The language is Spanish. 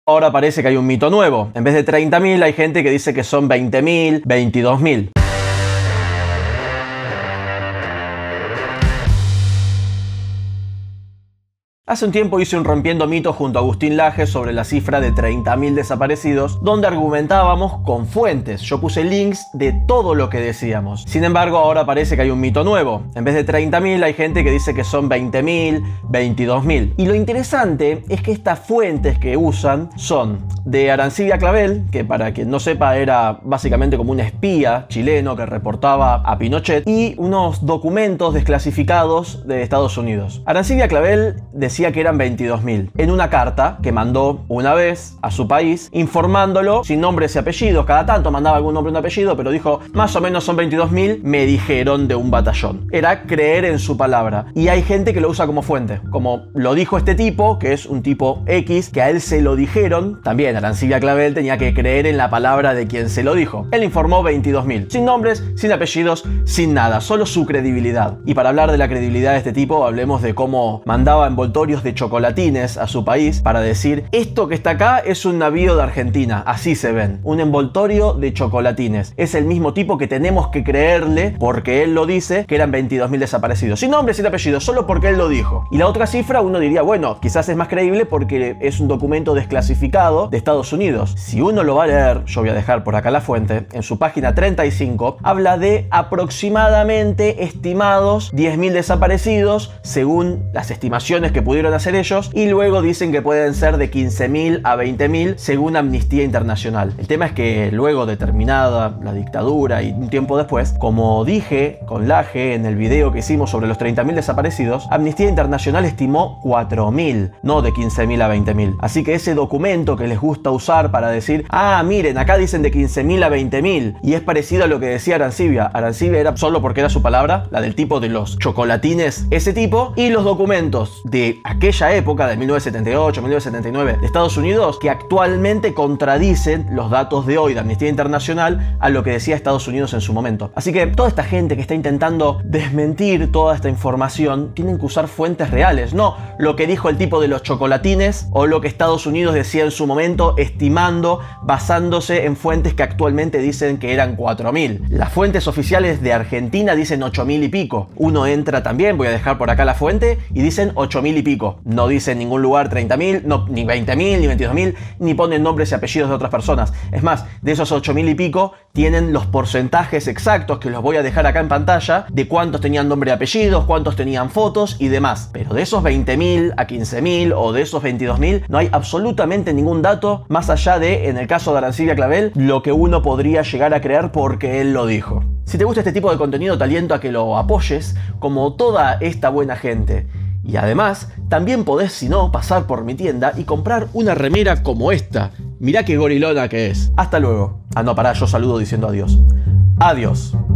Ahora parece que hay un mito nuevo. En vez de 30.000 hay gente que dice que son 20.000, 22.000. Hace un tiempo hice un Rompiendo Mitos junto a Agustín Laje sobre la cifra de 30.000 desaparecidos, donde argumentábamos con fuentes. Yo puse links de todo lo que decíamos. Sin embargo, ahora parece que hay un mito nuevo. En vez de 30.000 hay gente que dice que son 20.000, 22.000. Y lo interesante es que estas fuentes que usan son de Arancibia Clavel, que para quien no sepa era básicamente como un espía chileno que reportaba a Pinochet, y unos documentos desclasificados de Estados Unidos. Arancibia Clavel decía que eran 22.000 en una carta que mandó una vez a su país informándolo sin nombres y apellidos. Cada tanto mandaba algún nombre y un apellido, pero dijo más o menos son 22.000, me dijeron de un batallón. Era creer en su palabra, y hay gente que lo usa como fuente, como lo dijo este tipo, que es un tipo X, que a él se lo dijeron. También Arancibia Clavel tenía que creer en la palabra de quien se lo dijo. Él informó 22.000, sin nombres, sin apellidos, sin nada, solo su credibilidad. Y para hablar de la credibilidad de este tipo, hablemos de cómo mandaba envoltorios de chocolatines a su país para decir: esto que está acá es un navío de Argentina, así se ven, un envoltorio de chocolatines. Es el mismo tipo que tenemos que creerle porque él lo dice, que eran 22.000 desaparecidos, sin nombre, sin apellido, solo porque él lo dijo. Y la otra cifra uno diría, bueno, quizás es más creíble porque es un documento desclasificado de Estados Unidos. Si uno lo va a leer, yo voy a dejar por acá la fuente, en su página 35 habla de aproximadamente estimados 10.000 desaparecidos según las estimaciones que pudieron hacer ellos, y luego dicen que pueden ser de 15.000 a 20.000 según Amnistía Internacional. El tema es que luego de terminada la dictadura y un tiempo después, como dije con Laje en el video que hicimos sobre los 30.000 desaparecidos, Amnistía Internacional estimó 4.000, no de 15.000 a 20.000. Así que ese documento que les gusta usar para decir, ah, miren, acá dicen de 15.000 a 20.000 y es parecido a lo que decía Arancibia. Arancibia era solo porque era su palabra, la del tipo de los chocolatines, ese tipo, y los documentos de aquella época, de 1978, 1979, de Estados Unidos, que actualmente contradicen los datos de hoy de Amnistía Internacional a lo que decía Estados Unidos en su momento. Así que toda esta gente que está intentando desmentir toda esta información tienen que usar fuentes reales, no lo que dijo el tipo de los chocolatines o lo que Estados Unidos decía en su momento, estimando, basándose en fuentes que actualmente dicen que eran 4.000. Las fuentes oficiales de Argentina dicen 8.000 y pico. Uno entra también, voy a dejar por acá la fuente, y dicen 8.000 y pico. No dice en ningún lugar 30.000, no, ni 20.000, ni 22.000, ni ponen nombres y apellidos de otras personas. Es más, de esos 8.000 y pico tienen los porcentajes exactos, que los voy a dejar acá en pantalla, de cuántos tenían nombre y apellidos, cuántos tenían fotos y demás. Pero de esos 20.000 a 15.000 o de esos 22.000 no hay absolutamente ningún dato más allá de, en el caso de Arancibia Clavel, lo que uno podría llegar a creer porque él lo dijo. Si te gusta este tipo de contenido, te aliento a que lo apoyes como toda esta buena gente. Y además, también podés, si no, pasar por mi tienda y comprar una remera como esta. Mirá qué gorilona que es. Hasta luego. Ah, no, pará, yo saludo diciendo adiós. Adiós.